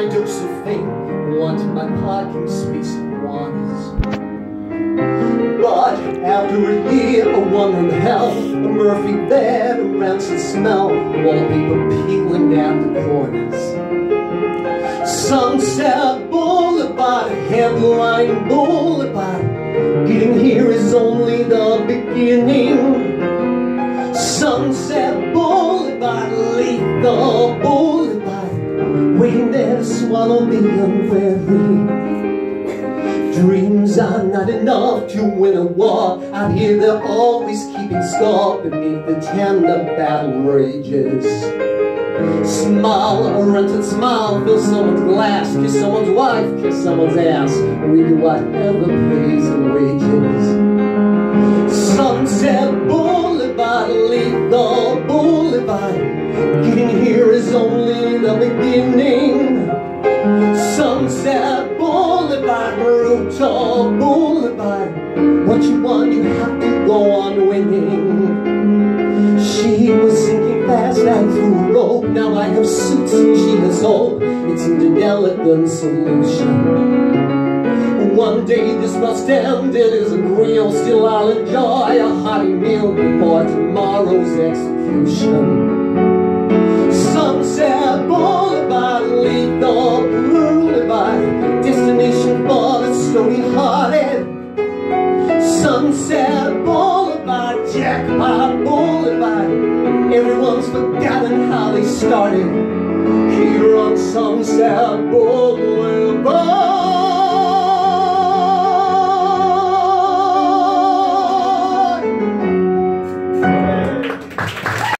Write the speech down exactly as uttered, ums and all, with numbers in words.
my dose of fame, wanted my parking space at Warner's. But after a year of wandering hell, a Murphy bed, a rancid smell, wallpaper peeling at the corners. Sunset Boulevard, headline Boulevard, getting here is only the beginning. Sunset Boulevard, Lethal Boulevard, waiting there to swallow the unwary. Dreams are not enough to win a war. Out here they're always keeping score beneath the tender battle rages. Smile, a rented smile, fill someone's glass, kiss someone's wife, kiss someone's ass. We do whatever pays the wages. Sunset Boulevard, Lethal Boulevard, getting here is only the beginning. Sunset Boulevard, Brutal Boulevard, what you want you have to go on winning. She was sinking fast, I threw a rope. Now I have suits and she has hope. It seemed an elegant solution. One day this must end, it isn't real. Still I'll enjoy a hearty meal before tomorrow's execution. Sunset Boulevard, Lethal Boulevard, destination for the stony-hearted. Sunset Boulevard, Jackpot Boulevard, everyone's forgotten how they started here on Sunset Boulevard.